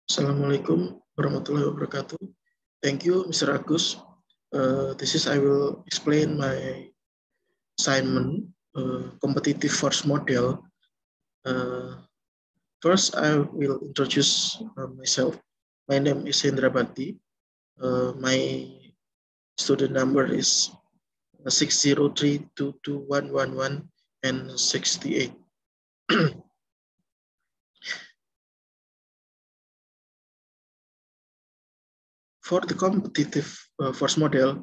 Assalamualaikum warahmatullahi wabarakatuh. Thank you, Mr. Agus. I will explain my assignment, competitive force model. First, I will introduce myself. My name is Hendra Bakti. My student number is 6032211 and 68. For the competitive force model,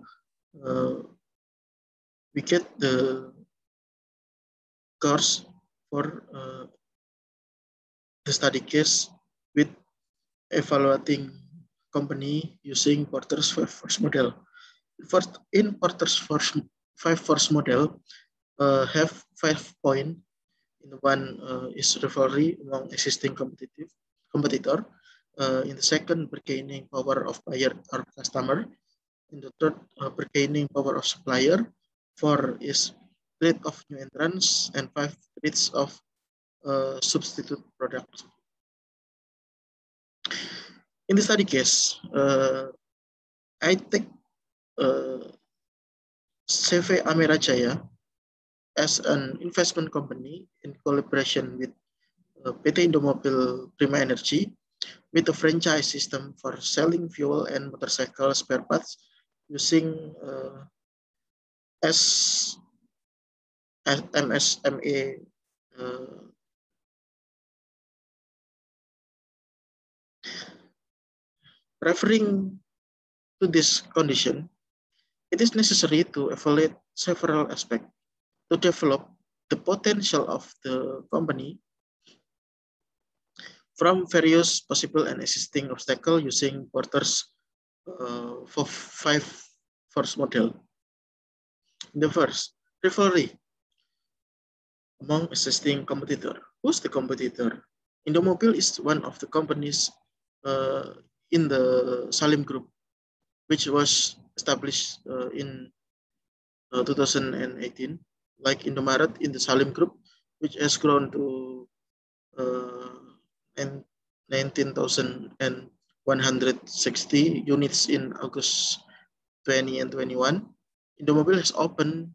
we get the course for the study case with evaluating company using Porter's five force model. First, in Porter's five force model, have 5 points. In one is rivalry among existing competitor. In the second, bargaining power of buyer or customer. In the third, bargaining power of supplier. 4 is rate of new entrants, and 5 rates of substitute products. In the study case, I take CV Amera Jaya as an investment company in collaboration with PT Indomobil Prima Energy with a franchise system for selling fuel and motorcycle spare parts using MSMA referring to this condition, it is necessary to evaluate several aspects to develop the potential of the company from various possible and existing obstacles using Porter's five force model. The first, rivalry among existing competitor. Who's the competitor? Indomobil is one of the companies in the Salim Group, which was established in 2018, like Indomaret in the Salim Group, which has grown to 19,160 units in August 20 and 21. Indomobil has opened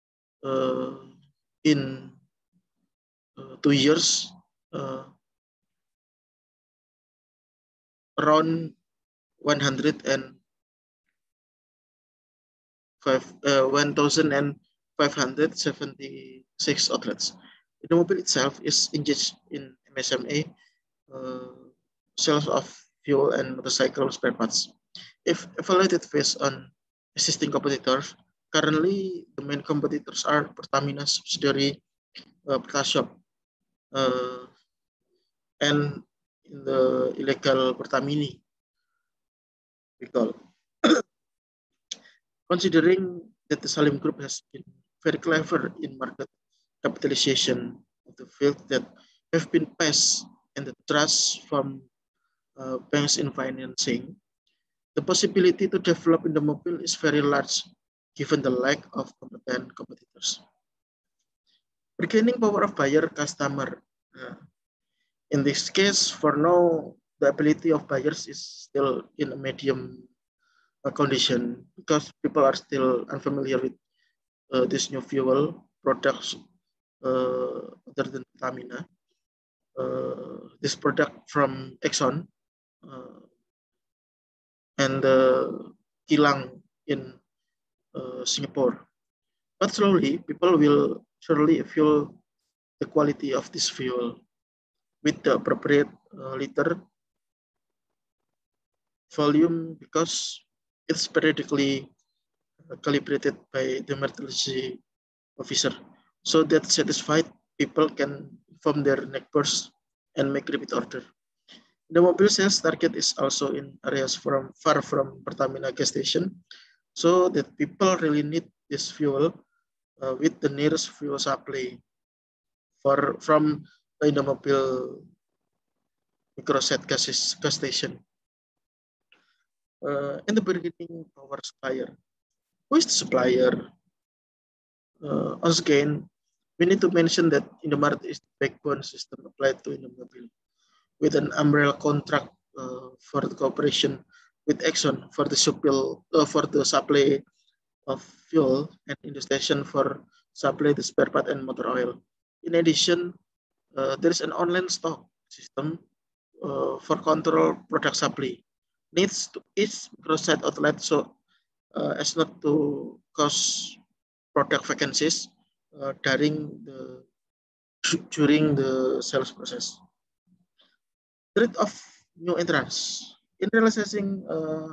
in 2 years around 1,576 outlets. Indomobil itself is engaged in MSMA sales of fuel and motorcycle spare parts. If evaluated based on existing competitors, currently the main competitors are Pertamina subsidiary Pertashop and in the illegal Pertamini. We call. Considering that the Salim Group has been very clever in market capitalization of the field that have been passed and the trust from banks in financing, the possibility to develop Indomobil is very large given the lack of competent competitors. Bargaining power of buyer customer. In this case, for now, the ability of buyers is still in a medium condition because people are still unfamiliar with this new fuel products other than Pertamina. This product from Exxon and Kilang in Singapore. But slowly, people will surely feel the quality of this fuel with the appropriate liter volume because it's periodically calibrated by the metallurgy officer, so that satisfied people can inform their neighbors and make repeat order. The mobile sales target is also in areas far from Pertamina gas station, so that people really need this fuel with the nearest fuel supply from the Indomobil microset gas station. In the beginning, power supplier. Who is the supplier? Once again, we need to mention that Indomaret is the backbone system applied to Indomobil with an umbrella contract for the cooperation with Exxon for the supply of fuel, and in the station for supply the spare part and motor oil. In addition, there is an online stock system for control product supply needs to each microsite outlet so as not to cause product vacancies during the sales process. Threat of new entrants in realizing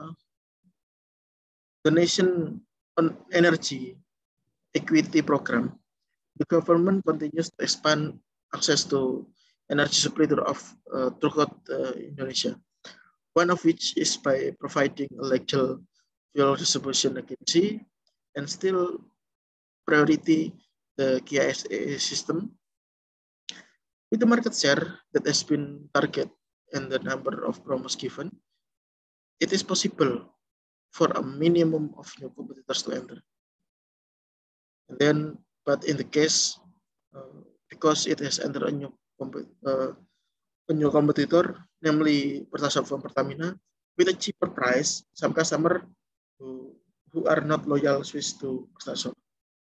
the nation on energy equity program, the government continues to expand access to energy supply throughout Indonesia. One of which is by providing a legal fuel distribution agency and still priority the KISA system. With the market share that has been target and the number of promos given, it is possible for a minimum of new competitors to enter. And then, but in the case, because it has entered a new competitor, namely Pertasop from Pertamina, with a cheaper price, some customer who are not loyal switch to Pertasop.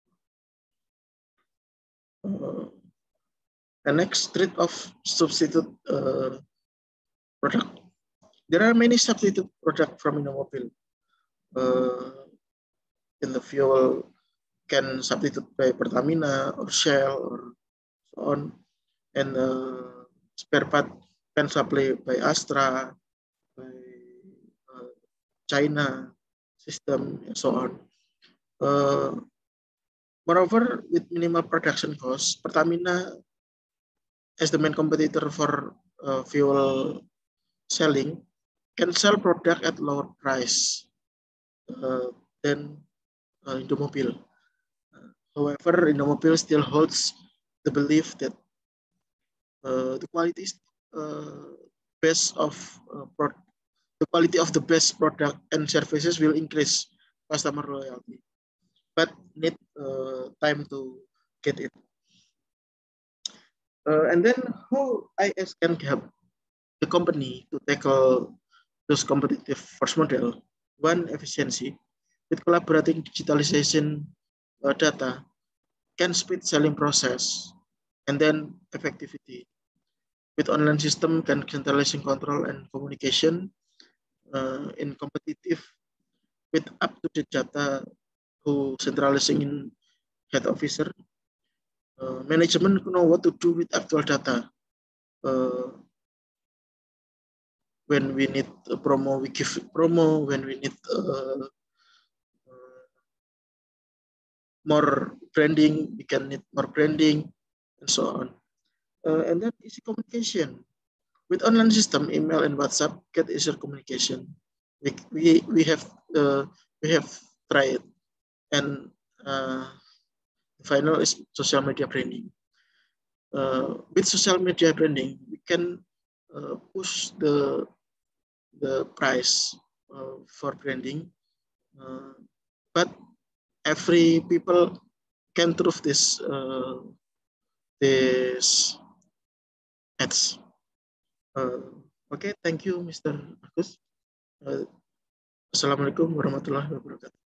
The next threat of substitute product. There are many substitute product from Indomobil. In the fuel can substitute by Pertamina or Shell or so on, and spare part can supply by Astra, by China system, and so on. Moreover, with minimal production costs, Pertamina as the main competitor for fuel selling can sell product at lower price than Indomobil. However, Indomobil still holds the belief that the quality is best of the quality of the best product and services will increase customer loyalty, but need time to get it. And then how IS can help the company to tackle those competitive force model? One, efficiency. With collaborating digitalization data can speed selling process, and then effectivity. With online system can centralizing control and communication in competitive with up-to-date data who centralizing in head officer. Management know what to do with actual data. When we need a promo, we give promo. When we need more branding, we can need more branding, and so on. And then easy communication. With online system, email and WhatsApp get easier communication. We have tried, and the final is social media branding. With social media branding, we can push the price for branding, but every people can prove this ads. Okay, thank you, Mr. Agus. Assalamualaikum warahmatullahi wabarakatuh.